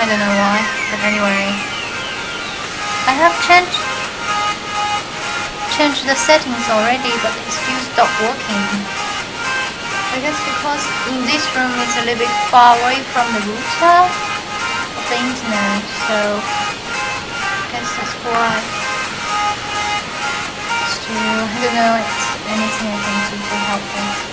I don't know why, but anyway, I have changed the settings already, but it still stopped working. I guess because in this room it's a little bit far away from the router of the internet, so I guess that's why. Still, I don't know if anything I can do to help this.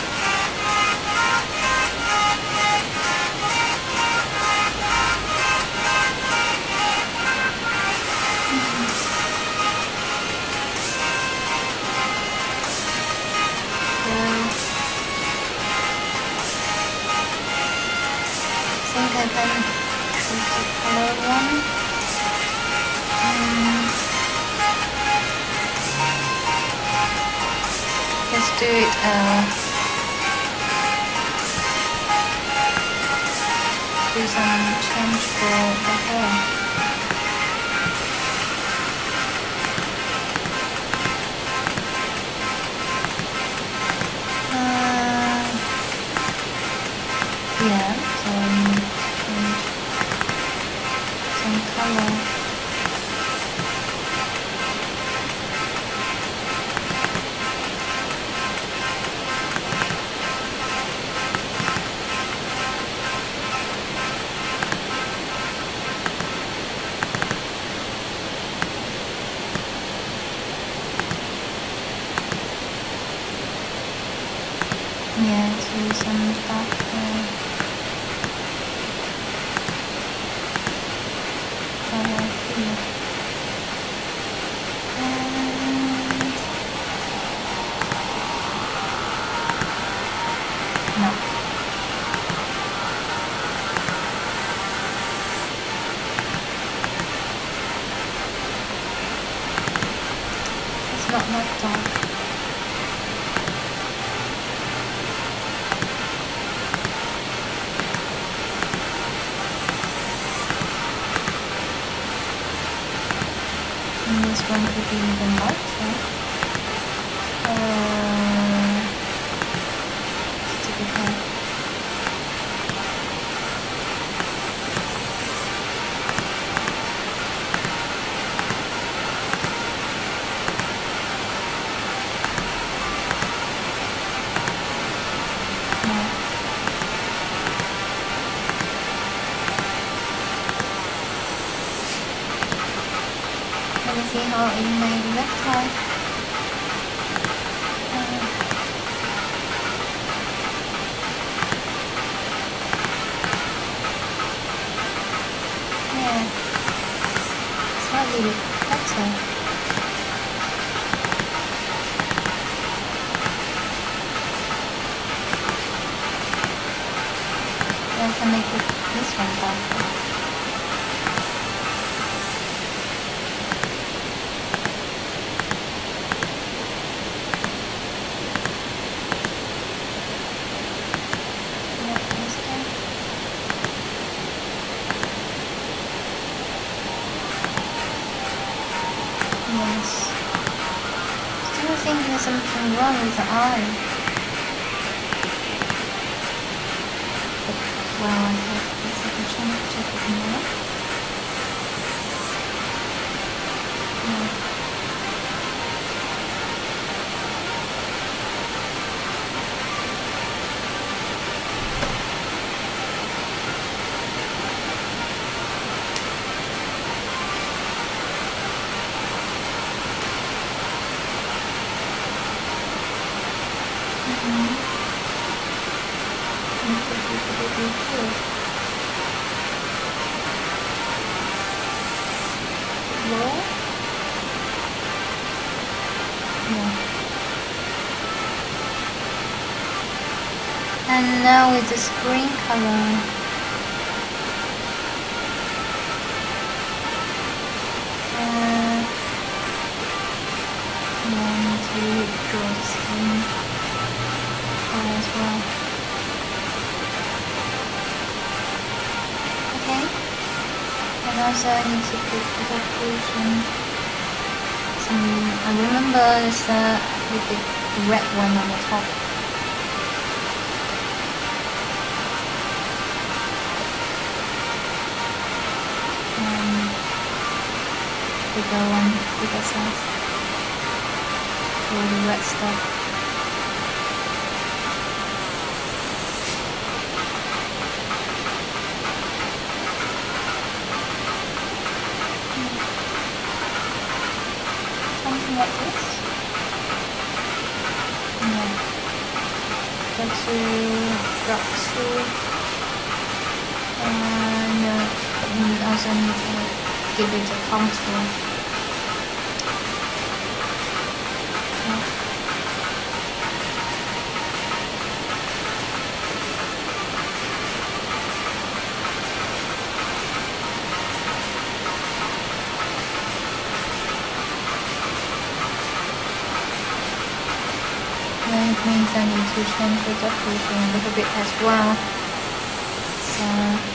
I can choose the color one. Let's do it do some change for the hair. Yeah, so change some color. Yeah, so some dark color here. And no. It's not that dark. And this one could be even lighter. Stick it here. Let me see how it may look like. Yeah, slightly better. I can make this one darker. Yes. Still think there's something wrong with the eye. But well, I have a second chance to check it more. Yeah. Lower? Yeah. And now with the screen color. Want to draw the screen color as well. Okay. And also I need to put the occlusion. I remember there's a big red one on the top. bigger one, bigger size. All the red stuff. Something like this. Yeah. Gatsu, Gatsu. And also need to give it a contour. Then it means I need to change the decoration a little bit as well. So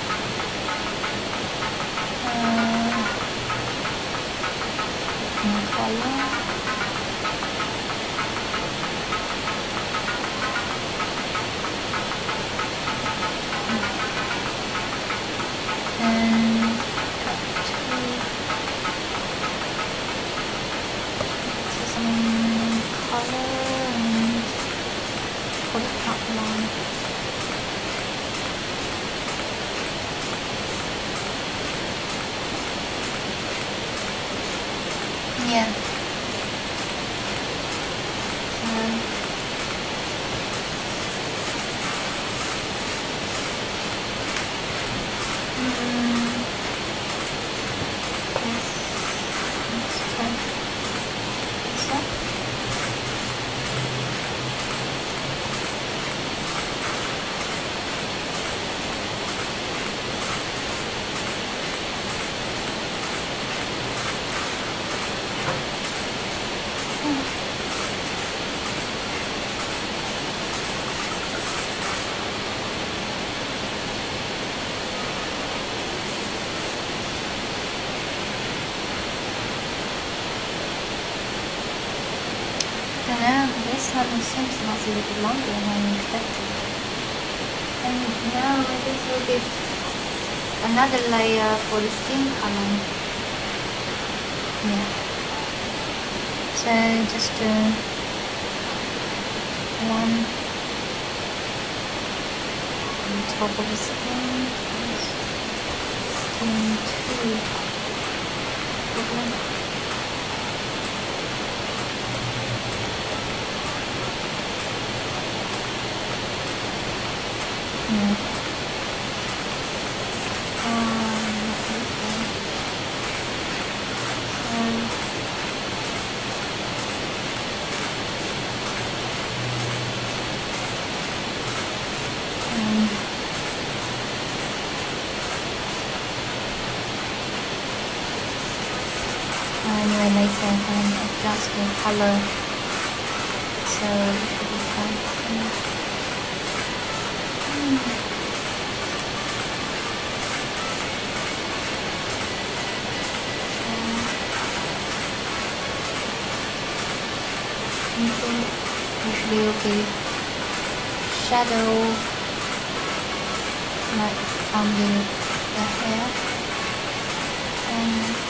color. And got some color and put it outline. Yeah. This one seems not a little longer than I expected. And now this will give another layer for the skin color. Yeah. So just one on top of the skin, skin 2. Anyway, later I can adjust the color, so it should be fine. Usually will be shadow like on the hair, and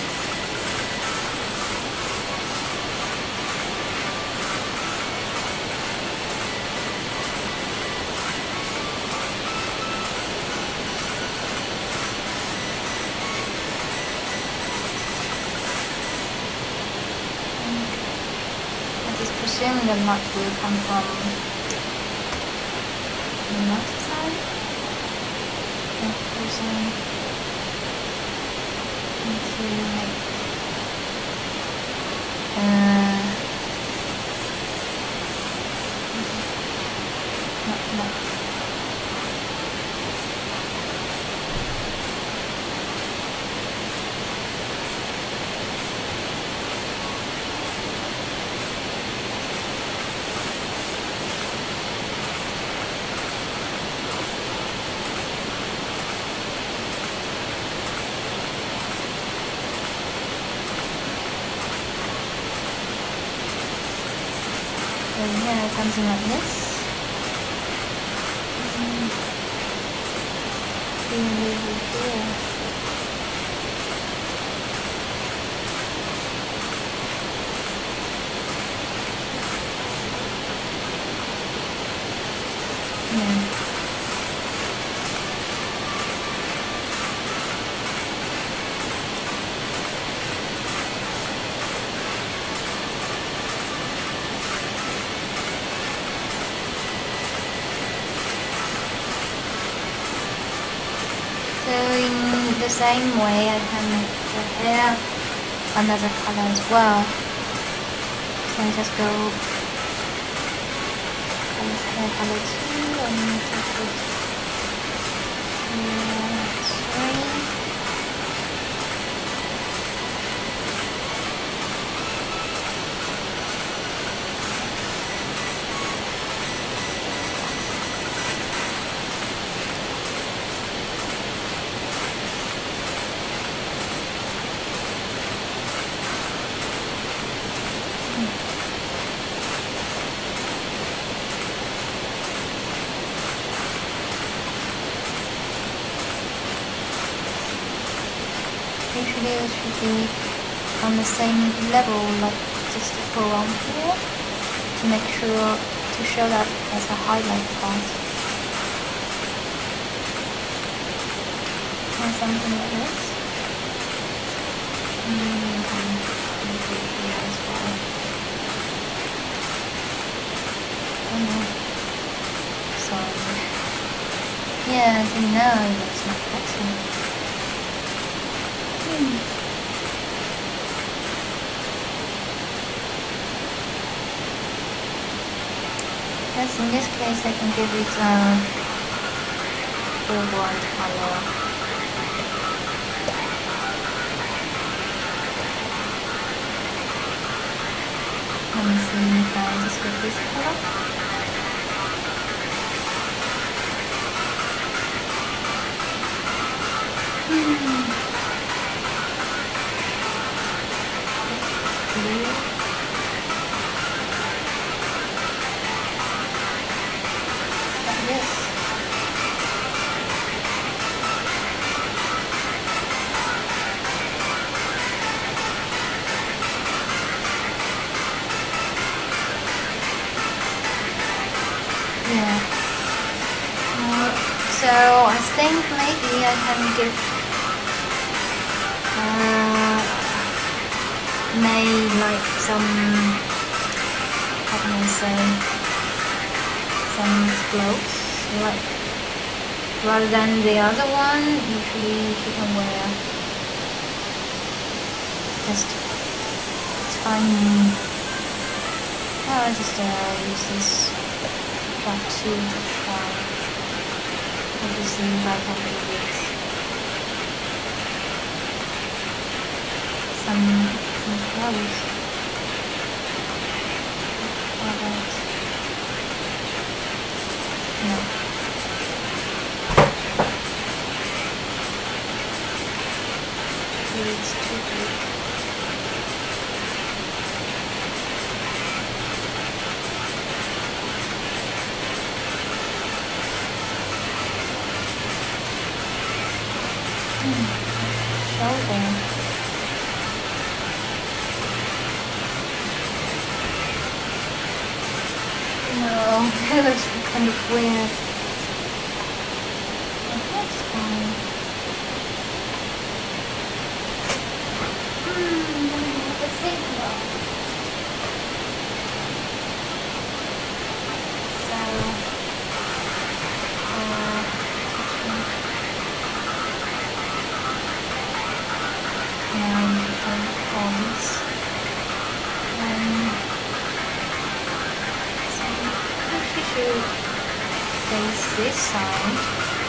assume the nut will come from the nut side. Yeah, something like this. Over here. in the same way, I can make the hair another color as well. So I just go hair color 2 and take it 3. Usually it should be on the same level, like just around here, to make sure to show that as a highlight part. And something like this. Maybe here as well. Sorry. Yeah, I think now it looks much better. Yes, in this case I can give it a full white color. Let me see if I just get this color. Yeah. So I think maybe I can give like some, how can I say, some clothes, like rather than the other one. Usually she can wear just tiny. I'll just use this draft 2 to try. Obviously, if I can do this, some clothes. How about no? It's too big. Shoulder. No, that looks kind of weird. But that's fine. Let me have a think about it. Face this side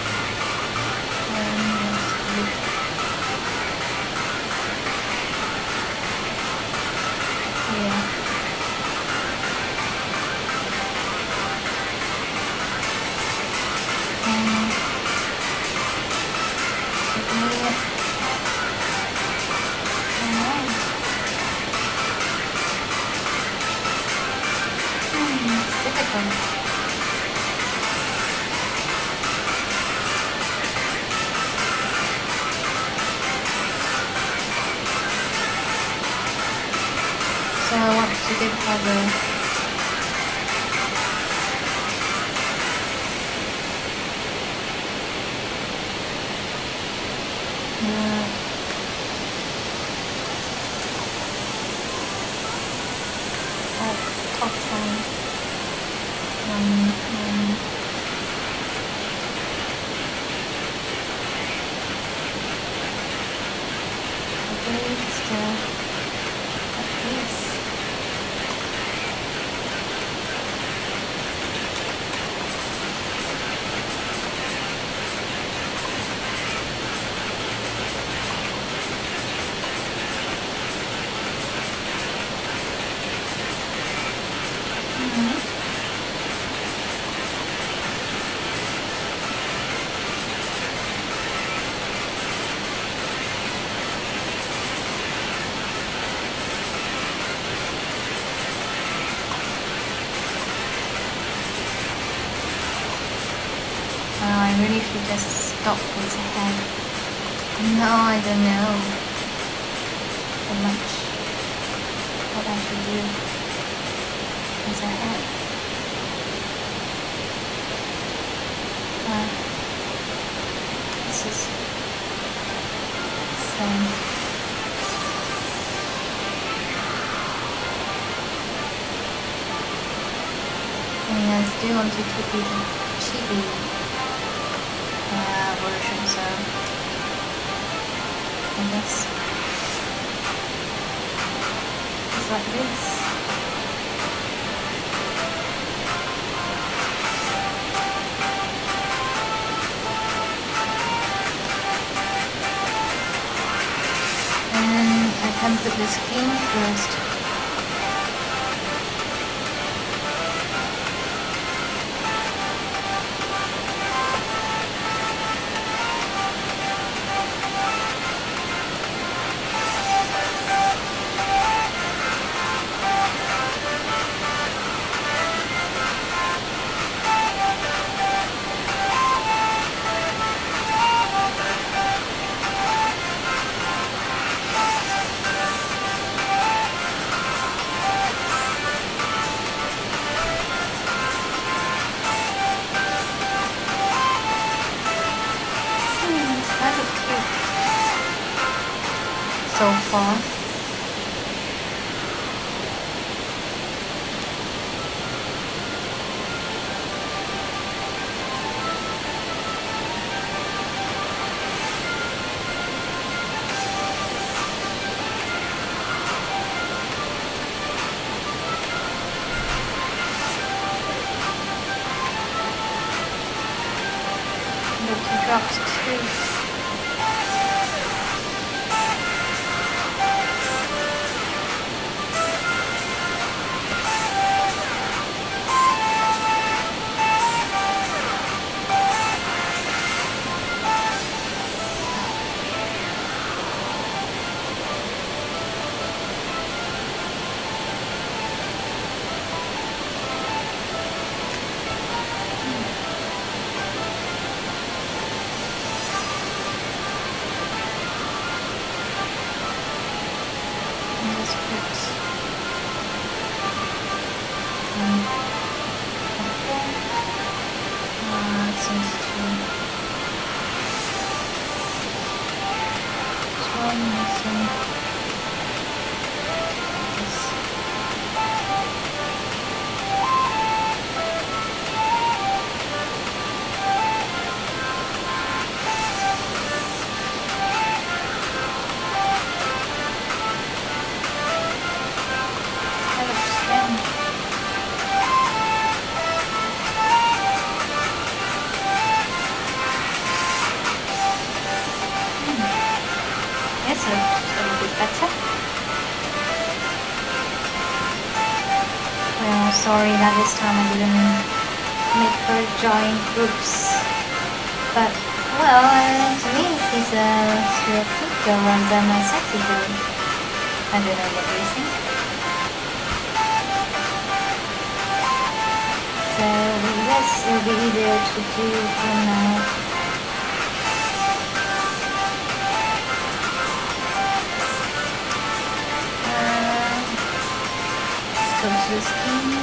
and here. It's difficult. So I want to give her the top side. Okay, just like this. I really should just stop with the head. No, I don't know so much what I should do with the head. This is same. I still want to keep it chibi version, so I guess it's like this. And I can put the skin first. So far. But he drops too. Sorry that this time I didn't make her join groups, but well, to me she's a cute girl rather than a sexy girl. I don't know what you think. So this will be easier to do for now. Go to the skin.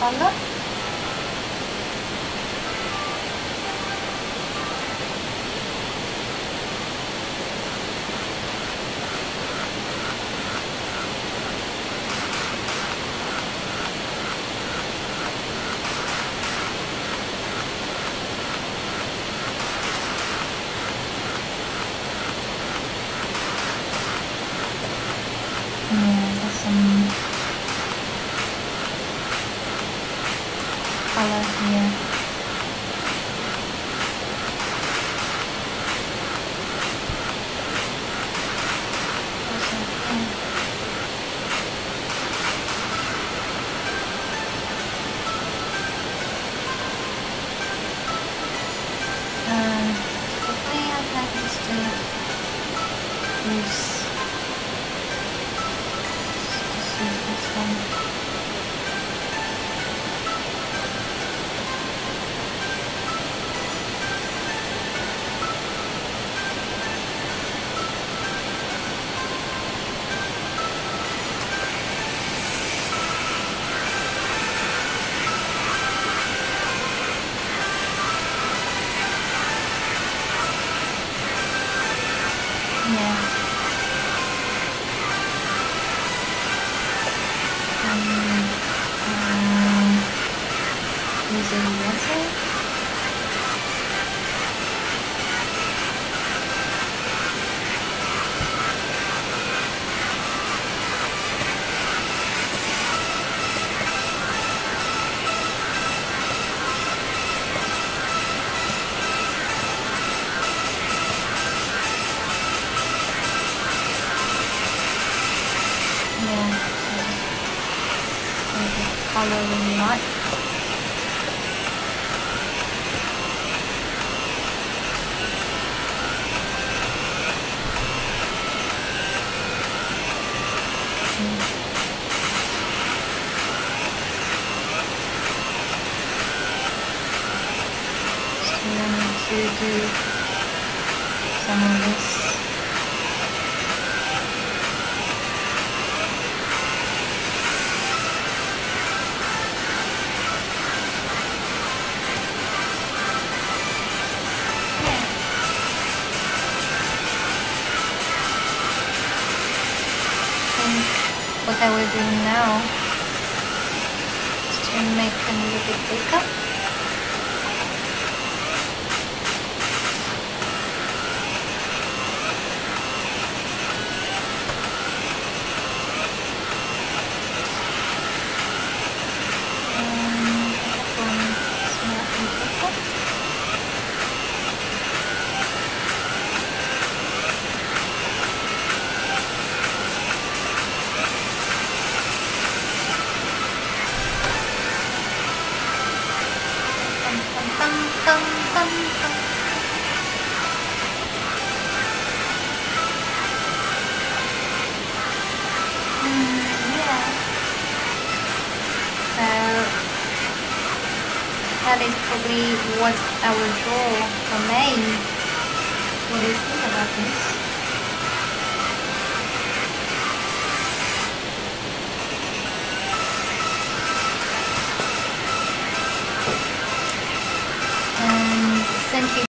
color. Yeah, there's some color here. Hopefully I can just use this one. Yeah. Using water. Yeah. So the color really like. To do some of this. Yeah. I think what I will do now is to make a little bit bigger. Yeah. So that is probably what I will draw for May. What do you think about this?